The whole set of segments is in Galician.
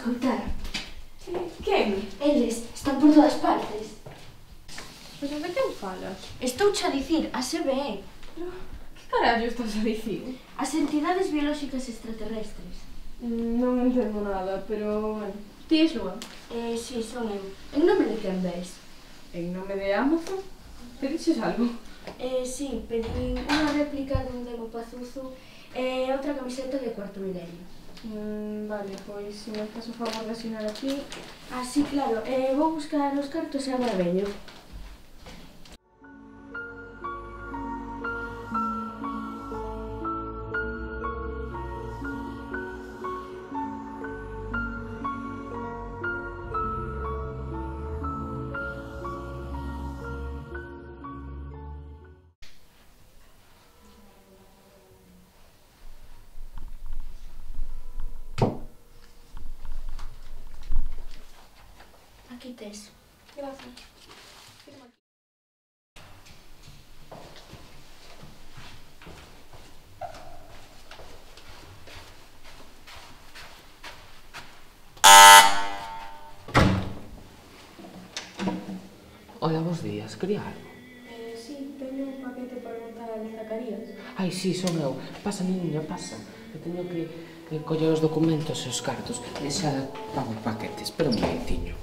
escoitar. Quen? Eles están por todas partes. Pois de quen falas? Estouche a dicir, a CBE. Que carallo estás a dicir? As entidades biolóxicas extraterrestres. Non entendo nada, pero, bueno. Ti és Lua? Si, son eu. En nome de quen ves? En nome de Amazon? Pediches algo? Si, pedí unha réplica dun Demo Pazuzu e outra camiseta de Cuarto Milenio. Vale, pois se me faz o favor de asinar aquí. Sí, claro. Vou buscar os cartos e agora veño. Aquí tes. Gracias. Firma aquí. Hola, bons días. Quería algo? Si, teño un paquete para montar a Zacarías. Ai, si, son eu. Pasa, niña, pasa. Que teño que coller os documentos e os cartos. E xa pago o paquete. Espera un momentiño.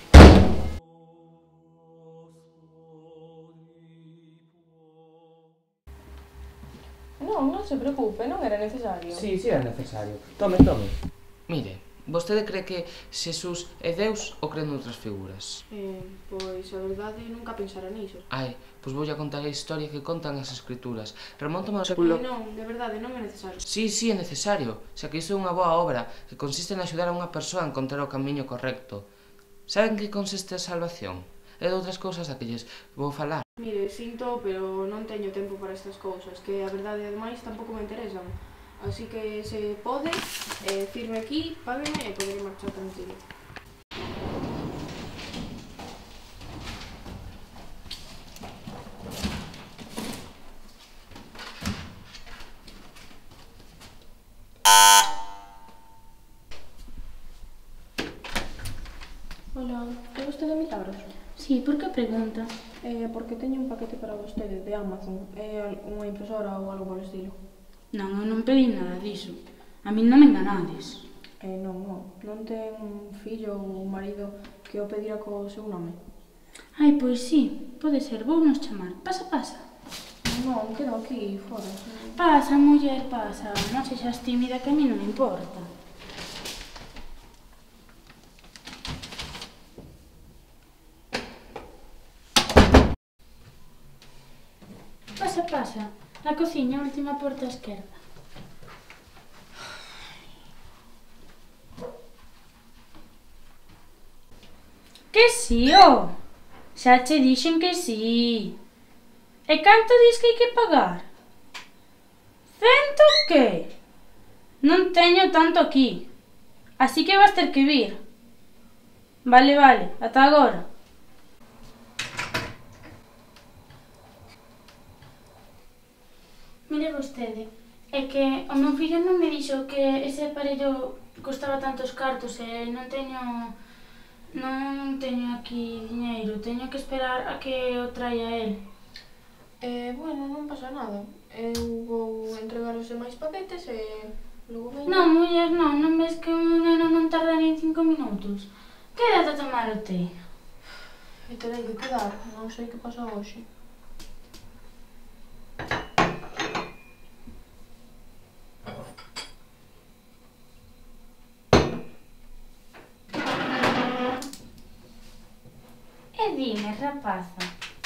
Non se preocupe, non era necesario. Si, era necesario. Tome. Mire, vostede cree que Xesús é Deus ou cree noutras figuras? Pois, a verdade, nunca pensara niso. Ai, pois voulle a contar a historia que contan as escrituras. Remontame ao século... Non, de verdade, non é necesario. Si, é necesario. Xa que iso é unha boa obra que consiste en axudar a unha persoa a encontrar o camiño correcto. Saben que consiste a salvación? E de outras cousas a que lles vou falar. Mire, sinto, pero non teño tempo para estas cousas, que a verdade, ademais, tampouco me interesan. Así que, se pode, firme aquí, págueme e poderé marchar tranquilo. Hola, é vostede Milagros? Si, por que pregunta? Porque teño un paquete para vostede de Amazon. É unha impresora ou algo polo estilo. Non, eu non pedí nada diso. A min non me enganades. Non ten un fillo ou un marido que o pedira co seu nome? Ai, pois si, pode ser, vou nos chamar. Pasa. Non, quedo aquí, fora. Pasa, muller, pasa. Non sexas tímida que a mí non me importa. Pasa. Na cociña, última porta á esquerda. Que si, ó? Xa che dixen que si. E canto dis que hai que pagar? 100 que? Non teño tanto aquí. Así que vas ter que vir. Vale, ata agora. Mire vostede, é que o meu fillo non me dixo que ese aparello costaba tantos cartos e non teño aquí diñeiro, teño que esperar a que o traia el. Bueno, non pasa nada. Eu vou entregar os demais paquetes e logo veño. Non, muller, non ves que un neno non tarda nin 5 minutos? Quédate a tomar o té. E terei que quedar, non sei que pasa hoxe. E dime, rapaza.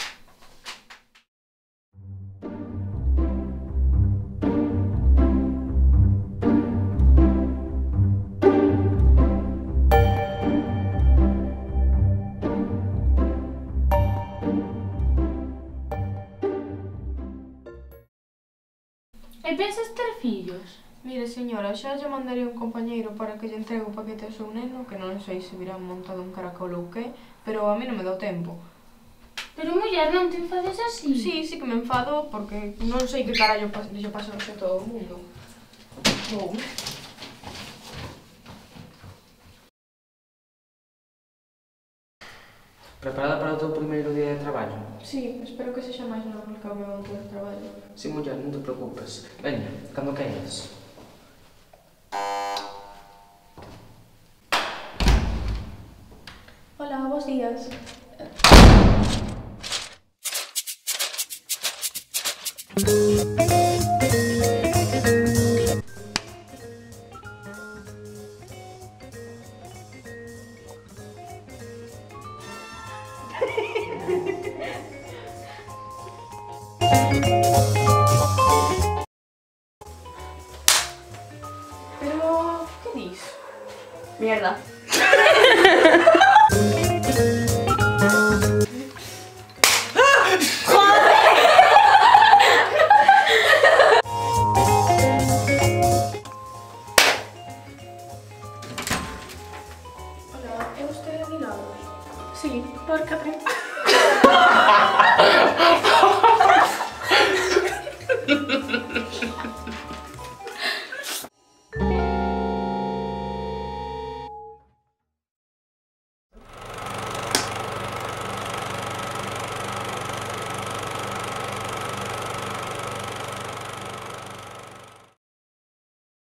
E pensas ter fillos? Mire, señora, xa lle mandarei un compañeiro para que lle entregue o paquete ao seu neno, que non sei se virá montado un caracol ou que, pero a mí non me dá o tempo. Pero, muller, non te enfades así. Sí que me enfado, porque non sei que carallo lle pasa a todo o mundo. Voume. Preparada para o teu primeiro día de traballo? Sí, espero que sexa máis normal que o meu anterior traballo. Si, muller, non te preocupes. Veña, cando queiras. Hola, bons días. Pero, que dis? Mierda. Hola, é usted Milagros? Sí, por Catrín.